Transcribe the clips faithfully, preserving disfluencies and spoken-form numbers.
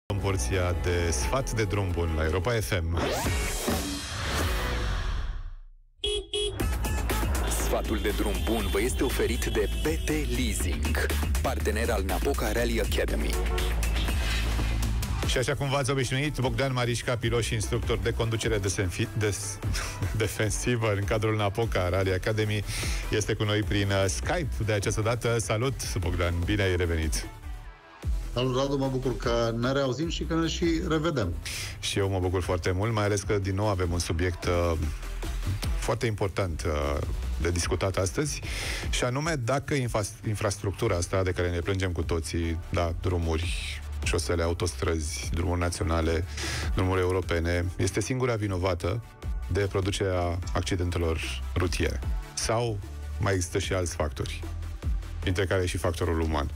În porția de sfat de drum bun la Europa F M. Sfatul de drum bun vă este oferit de B T Leasing, partener al Napoca Rally Academy. Și așa cum v-ați obișnuit, Bogdan Marișca, pilot și instructor de conducere des- defensivă în cadrul Napoca Rally Academy, este cu noi prin Skype de această dată. Salut, Bogdan, bine ai revenit! Salut, Radu, mă bucur că ne reauzim și că ne și revedem. Și eu mă bucur foarte mult, mai ales că din nou avem un subiect uh, foarte important uh, de discutat astăzi, și anume dacă infra- infrastructura asta de care ne plângem cu toții, da, drumuri, șosele, autostrăzi, drumuri naționale, drumuri europene, este singura vinovată de producerea accidentelor rutiere. Sau mai există și alți factori, dintre care și factorul uman.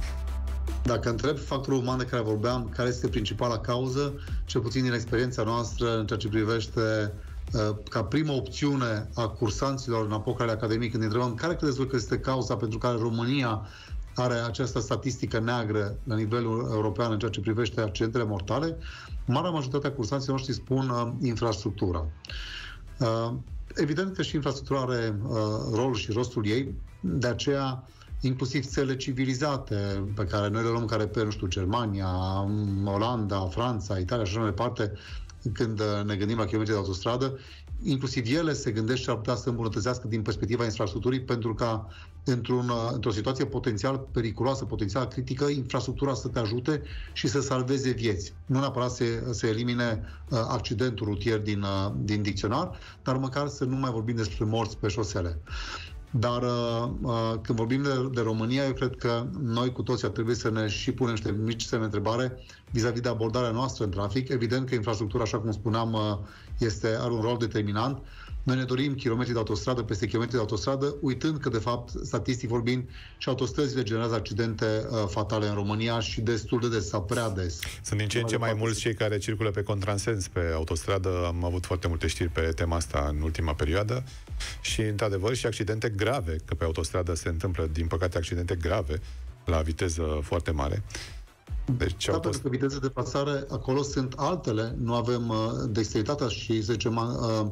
Dacă întreb factorul uman de care vorbeam, care este principala cauză, cel puțin din experiența noastră în ceea ce privește ca primă opțiune a cursanților în Napoca Rally Academy, când întrebăm care credeți voi că este cauza pentru care România are această statistică neagră la nivelul european în ceea ce privește accidentele mortale, marea majoritate a cursanților noștri spun uh, infrastructura. Uh, evident că și infrastructura are uh, rolul și rostul ei, de aceea inclusiv țările civilizate pe care noi le luăm care pe, nu știu, Germania, Olanda, Franța, Italia și așa mai departe, când ne gândim la kilometri de autostradă, inclusiv ele se gândesc și ar putea să îmbunătățească din perspectiva infrastructurii, pentru ca într-un, într-o situație potențial periculoasă, potențial critică, infrastructura să te ajute și să salveze vieți. Nu neapărat să, să elimine uh, accidentul rutier din, uh, din dicționar, dar măcar să nu mai vorbim despre morți pe șosele. Dar uh, când vorbim de, de România, eu cred că noi cu toții ar trebui să ne și punem niște mici semne de întrebare vis-a-vis de abordarea noastră în trafic. Evident că infrastructura, așa cum spuneam, uh, este, are un rol determinant. Noi ne dorim kilometri de autostradă peste kilometri de autostradă, uitând că, de fapt, statistic vorbind, și autostrăzile generează accidente uh, fatale în România și destul de des, sau prea des. Sunt din ce în ce mai mulți cei care circulă pe contrasens pe autostradă. Am avut foarte multe știri pe tema asta în ultima perioadă. Și, într-adevăr, și accidente grave, că pe autostradă se întâmplă, din păcate, accidente grave la viteză foarte mare. Deci, da, autost... pentru că viteze de deplasare acolo sunt altele. Nu avem uh, dexteritatea și, să zicem, uh,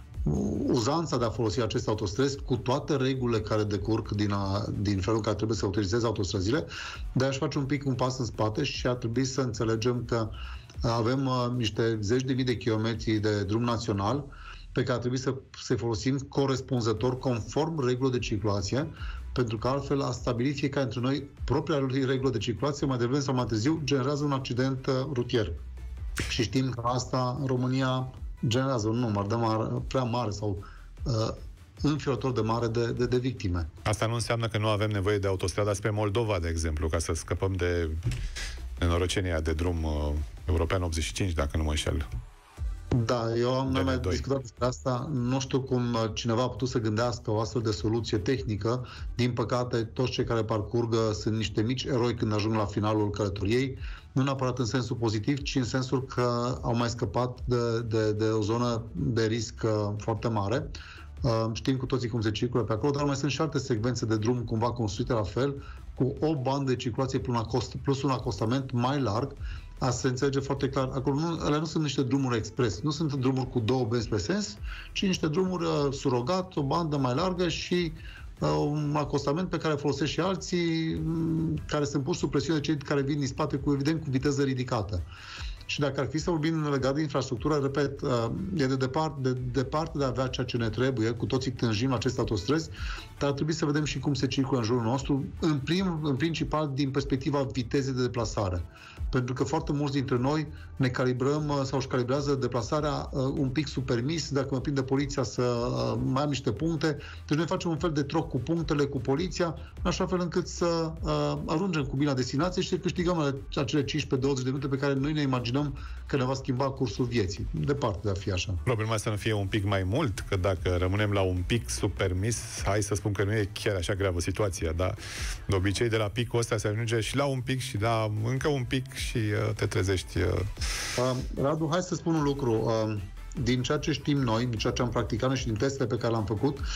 uzanța de a folosi aceste autostrăzi cu toate regulile care decurg din, a, din felul în care trebuie să utilizeze autostrăzile. De aș face un pic un pas în spate și ar trebui să înțelegem că avem uh, niște zeci de mii de kilometri de drum național pe care trebuie să se folosim corespunzător, conform regulilor de circulație, pentru că altfel a stabilit fiecare dintre noi propria regulă de circulație, mai devreme sau mai târziu generează un accident uh, rutier. Și știm că asta în România generează un număr de mare, prea mare sau uh, înfiorător de mare de, de, de victime. Asta nu înseamnă că nu avem nevoie de autostrada spre Moldova, de exemplu, ca să scăpăm de nenorocenia de drum uh, european optzeci și cinci, dacă nu mă înșel. Da, eu am mai discutat despre asta. Nu știu cum cineva a putut să gândească o astfel de soluție tehnică. Din păcate, toți cei care parcurg sunt niște mici eroi când ajung la finalul călătoriei. Nu neapărat în sensul pozitiv, ci în sensul că au mai scăpat de, de, de o zonă de risc foarte mare. Știm cu toții cum se circulă pe acolo, dar mai sunt și alte secvențe de drum cumva construite la fel, cu o bandă de circulație plus un acostament mai larg. Asta se înțelege foarte clar. Acolo nu, alea nu sunt niște drumuri expres, nu sunt drumuri cu două benzi pe sens, ci niște drumuri uh, surogat, o bandă mai largă și uh, un acostament pe care folosesc și alții, um, care sunt puși sub presiune de cei care vin din spate, cu evident cu viteză ridicată. Și dacă ar fi să vorbim legat de infrastructură, repet, e de departe, de departe de a avea ceea ce ne trebuie, cu toții tânjim aceste autostrăzi, dar ar trebui să vedem și cum se circulă în jurul nostru, în, prim, în principal din perspectiva vitezei de deplasare. Pentru că foarte mulți dintre noi ne calibrăm sau își calibrează deplasarea un pic sub permis, dacă mă prinde poliția să mai am niște puncte. Deci noi facem un fel de troc cu punctele, cu poliția, în așa fel încât să ajungem cu bine la destinație și să câștigăm acele cincisprezece douăzeci de minute pe care noi ne imaginăm că ne va schimba cursul vieții. Departe de a fi așa. Problema să nu fie un pic mai mult, că dacă rămânem la un pic sub permis, hai să spun că nu e chiar așa gravă situația, dar de obicei de la picul ăsta se ajunge și la un pic și la încă un pic și uh, te trezești. Uh... Uh, Radu, hai să spun un lucru. Uh, din ceea ce știm noi, din ceea ce am practicat și din testele pe care le-am făcut,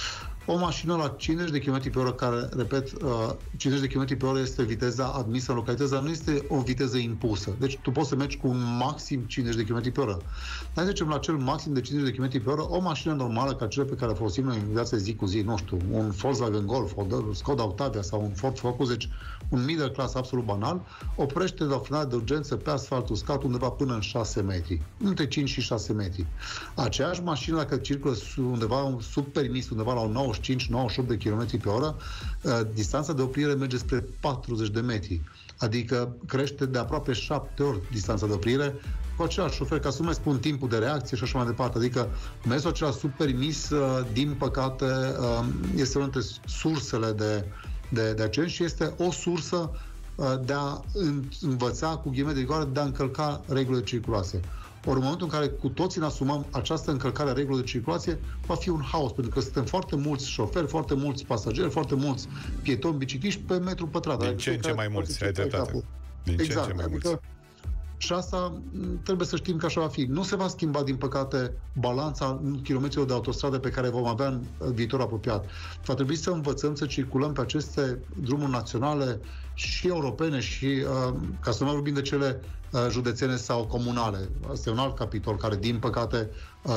o mașină la cincizeci de kilometri pe oră, care, repet, cincizeci de kilometri pe oră este viteza admisă în localitate, dar nu este o viteză impusă. Deci tu poți să mergi cu un maxim cincizeci de kilometri pe oră. Hai să zicem la cel maxim de cincizeci de kilometri pe oră, o mașină normală ca cele pe care le folosim noi în viața zi cu zi, nu știu, un Volkswagen Golf, o Skoda Octavia sau un Ford Focus, deci un middle class absolut banal, oprește la frânare de urgență pe asfalt uscat undeva până în șase metri. Între cinci și șase metri. Aceeași mașină, dacă circulă undeva sub permis, undeva la nouăzeci și cinci nouăzeci și opt de kilometri pe oră, distanța de oprire merge spre patruzeci de metri. Adică crește de aproape șapte ori distanța de oprire cu același șofer, ca să nu mai spun timpul de reacție și așa mai departe. Adică mersul acela sub permis, din păcate, este una dintre sursele de, de, de accident și este o sursă de a învăța, cu ghime de rigoare, de a încălca regulile de circulație. Ori în momentul în care cu toții ne asumăm această încălcare a regulilor de circulație, va fi un haos, pentru că suntem foarte mulți șoferi, foarte mulți pasageri, foarte mulți pietoni, bicicliști pe metru pătrat. Din ce în ce mai mulți, ai dreptate. Din ce în ce mai mulți. Și asta trebuie să știm că așa va fi. Nu se va schimba, din păcate, balanța kilometrilor de autostradă pe care vom avea în viitor apropiat. Va trebui să învățăm să circulăm pe aceste drumuri naționale și europene și, ca să nu mai vorbim de cele județene sau comunale. Asta e un alt capitol care, din păcate,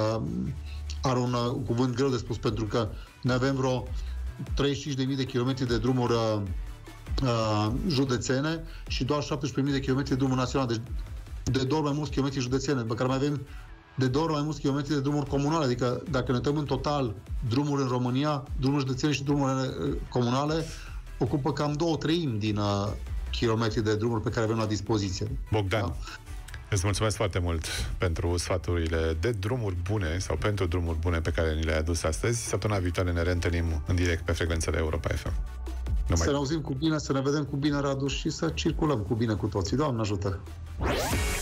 are un cuvânt greu de spus, pentru că noi avem vreo treizeci și cinci de mii de kilometri de drumuri Uh, județene și doar șaptesprezece mii de kilometri de drumuri naționale. Deci de două ori mai mulți kilometri județene, pe care mai avem de două ori mai mulți kilometri de drumuri comunale. Adică dacă ne uităm în total drumuri în România, drumuri județene și drumuri comunale ocupă cam două treimi din uh, kilometri de drumuri pe care avem la dispoziție. Bogdan, da? Îți mulțumesc foarte mult pentru sfaturile de drumuri bune sau pentru drumuri bune pe care ni le-ai adus astăzi. Săptămâna viitoare ne reîntâlnim în direct pe frecvențele Europa F M. Numai... Să ne auzim cu bine, să ne vedem cu bine, Radu, și să circulăm cu bine cu toții. Doamne ajută!